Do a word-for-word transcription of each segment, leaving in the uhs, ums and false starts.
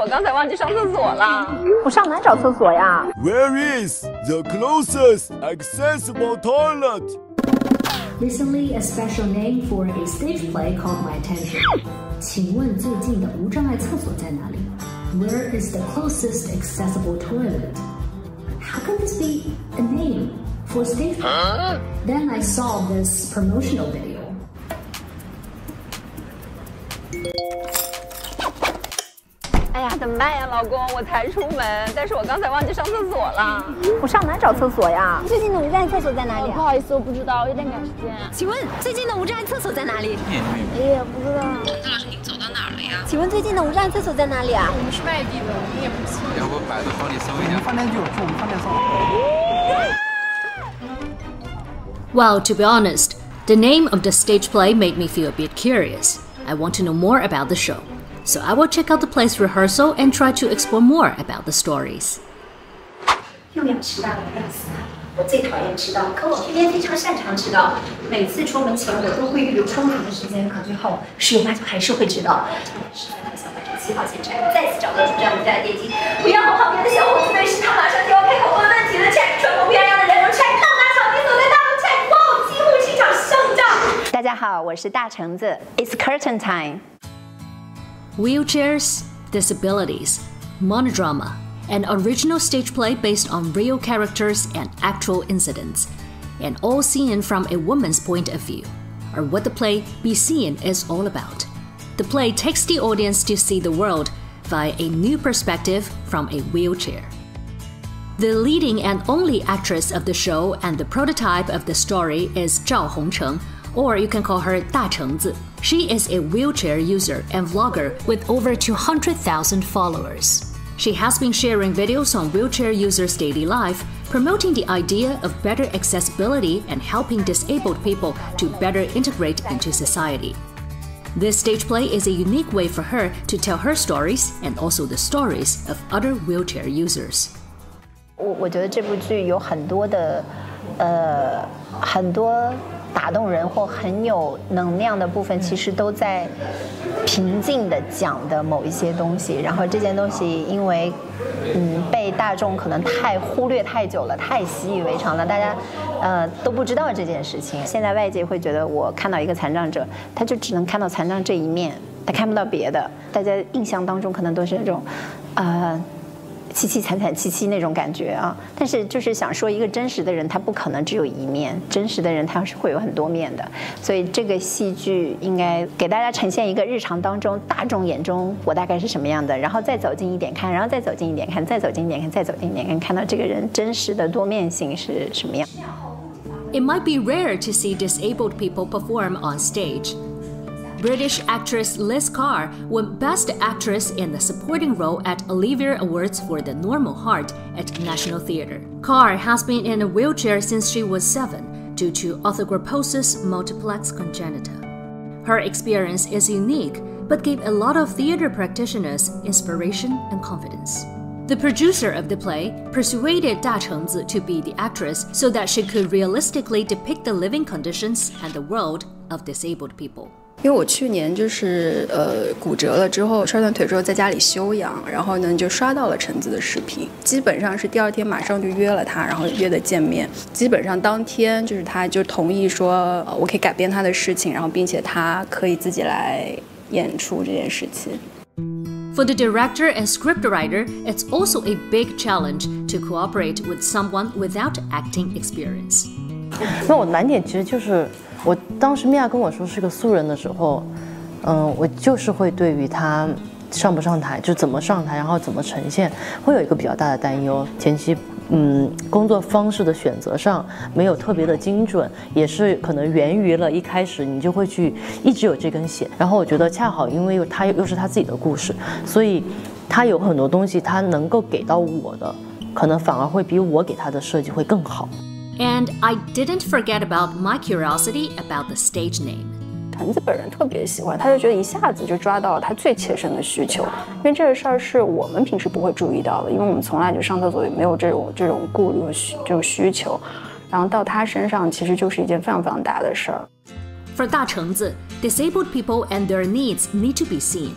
我刚才忘记上厕所了。 我上哪找厕所呀 ？Where is the closest accessible toilet? Recently, a special name for a stage play caught my attention. 请问最近的无障碍厕所在哪里 ？Where is the closest accessible toilet? How can this be a name for a stage play? Huh? Then I saw this promotional video. 哎呀，怎么办呀，老公？我才出门，但是我刚才忘记上厕所了。 我上哪找厕所呀？ 最近的无障碍厕所在哪里、啊哦？不好意思，我不知道，有点赶时间、啊。 请问最近的无障碍厕所在哪里？ 我也不知道。 那老师，您走到哪儿了呀？ 请问最近的无障碍厕所在哪里啊？ 我们是外地的，我们也不清楚。 要不百度帮你搜一下。 饭店就有，去我们饭店搜。 Well, to be honest, the name of the stage play made me feel a bit curious. I want to know more about the show. So I will check out the play's rehearsal and try to explore more about the stories. 又要迟到了，要死了！我最讨厌迟到，可我偏偏非常擅长迟到。每次出门前，我都会预留充足的时间，可最后十有八九还是会迟到。实在太想把这个七号线拆，再次找到主战舞台的电机。不要和旁边的小伙子对视，他马上就要开口问问题了。拆，传统漂亮的人物拆，到达场地所在大陆拆，哇，几乎是一场胜仗。大家好，我是大橙子 ，It's curtain time。 Wheelchairs, disabilities, monodrama, an original stage play based on real characters and actual incidents, and all seen from a woman's point of view, are what the play Be Seen is all about. The play takes the audience to see the world via a new perspective from a wheelchair. The leading and only actress of the show and the prototype of the story is Zhao Hongcheng, or you can call her Da Cheng Zi. She is a wheelchair user and vlogger with over two hundred thousand followers. She has been sharing videos on wheelchair users' daily life, promoting the idea of better accessibility and helping disabled people to better integrate into society. This stage play is a unique way for her to tell her stories and also the stories of other wheelchair users. 我我觉得这部剧有很多的，呃，很多打动人或很有能量的部分，其实都在平静的讲的某一些东西。然后这件东西因为，嗯，被大众可能太忽略太久了，太习以为常了，大家呃都不知道这件事情。现在外界会觉得，我看到一个残障者，他就只能看到残障这一面，他看不到别的。大家印象当中可能都是那种，呃。凄凄惨惨戚戚那种感觉啊，但是就是想说，一个真实的人他不可能只有一面，真实的人他是会有很多面的，所以这个戏剧应该给大家呈现一个日常当中大众眼中我大概是什么样的，然后再走近一点看，然后再走近一点看，再走近一点看，再走近一点看，看到这个人真实的多面性是什么样。 It might be rare to see disabled people perform on stage. British actress Liz Carr won Best Actress in the Supporting Role at Olivier Awards for The Normal Heart at National Theatre. Carr has been in a wheelchair since she was seven due to arthrogryposis multiplex congenita. Her experience is unique, but gave a lot of theatre practitioners inspiration and confidence. The producer of the play persuaded Da Chengzi to be the actress so that she could realistically depict the living conditions and the world of disabled people. 因为我去年就是呃骨折了之后，摔断腿之后在家里休养，然后呢就刷到了橙子的视频，基本上是第二天马上就约了他，然后约的见面。基本上当天就是他就同意说，呃、我可以改变他的事情，然后并且他可以自己来演出这件事情。 For the director and scriptwriter, it's also a big challenge to cooperate with someone without acting experience. 那我难点其实就是。我当时米娅跟我说是个素人的时候，嗯，我就是会对于他上不上台，就怎么上台，然后怎么呈现，会有一个比较大的担忧。前期，嗯，工作方式的选择上没有特别的精准，也是可能源于了一开始你就会去一直有这根弦。然后我觉得恰好因为他又是他自己的故事，所以他有很多东西他能够给到我的，可能反而会比我给他的设计会更好。 And I didn't forget about my curiosity about the stage name. 橙子本人特别喜欢，他就觉得一下子就抓到了他最切身的需求，因为这个事儿是我们平时不会注意到的，因为我们从来就上厕所也没有这种这种顾虑和需这种需求，然后到他身上其实就是一件非常非常大的事儿。 For Da Chengzi, disabled people and their needs need to be seen.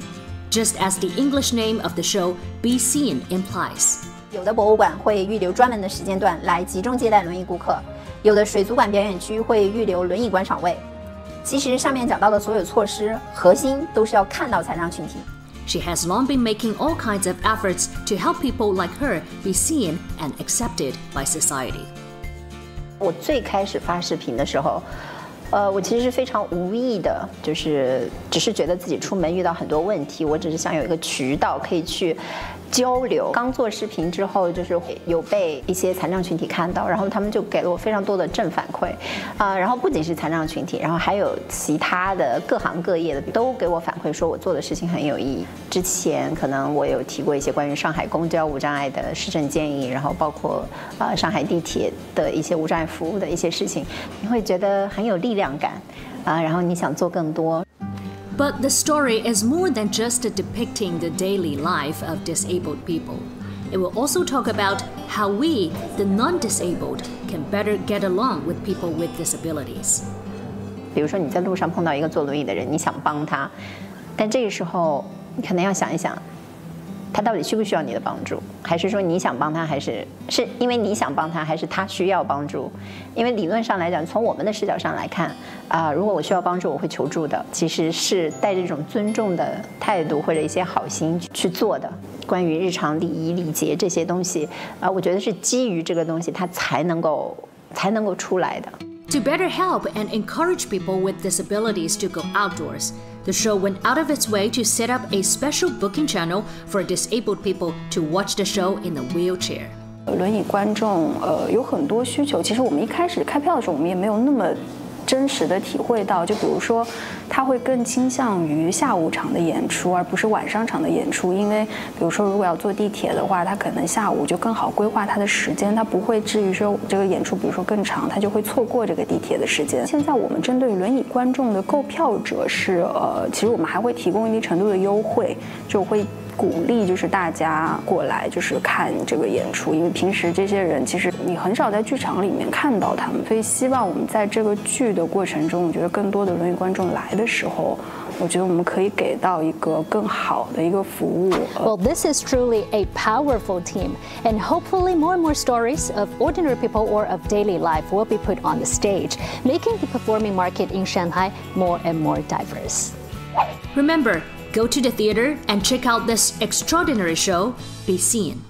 just as the English name of the show, Be Seen, implies. 有的博物馆会预留专门的时间段来集中接待轮椅顾客，有的水族馆表演区会预留轮椅观赏位。其实上面讲到的所有措施，核心都是要看到残障群体。 She has long been making all kinds of efforts to help people like her be seen and accepted by society. 我最开始发视频的时候，呃，我其实是非常无意的，就是只是觉得自己出门遇到很多问题，我只是想有一个渠道可以去交流。刚做视频之后，就是有被一些残障群体看到，然后他们就给了我非常多的正反馈，啊、呃，然后不仅是残障群体，然后还有其他的各行各业的都给我反馈说我做的事情很有意义。之前可能我有提过一些关于上海公交无障碍的施政建议，然后包括呃上海地铁的一些无障碍服务的一些事情，你会觉得很有力量感，啊、呃，然后你想做更多。 But the story is more than just depicting the daily life of disabled people. It will also talk about how we, the non-disabled, can better get along with people with disabilities. 比如说你在路上碰到一个坐轮椅的人，你想帮他，但这个时候你可能要想一想，他到底需不需要你的帮助，还是说你想帮他，还是是因为你想帮他，还是他需要帮助？因为理论上来讲，从我们的视角上来看，啊、呃，如果我需要帮助，我会求助的，其实是带着这种尊重的态度或者一些好心去做的。关于日常礼仪礼节这些东西，啊、呃，我觉得是基于这个东西，它才能够才能够出来的。 To better help and encourage people with disabilities to go outdoors, the show went out of its way to set up a special booking channel for disabled people to watch the show in a wheelchair. 轮椅观众呃有很多需求，其实我们一开始开票的时候，我们也没有那么真实的体会到，就比如说，他会更倾向于下午场的演出，而不是晚上场的演出。因为，比如说，如果要坐地铁的话，他可能下午就更好规划他的时间，他不会至于说这个演出，比如说更长，他就会错过这个地铁的时间。现在我们针对轮椅观众的购票者是，呃，其实我们还会提供一定程度的优惠，就会鼓励就是大家过来就是看这个演出，因为平时这些人其实你很少在剧场里面看到他们，所以希望我们在这个剧的过程中，我觉得更多的轮椅观众来的时候，我觉得我们可以给到一个更好的一个服务。 Well, this is truly a powerful team, and hopefully more and more stories of ordinary people or of daily life will be put on the stage, making the performing market in Shanghai more and more diverse. Remember, go to the theater and check out this extraordinary show, Be Seen.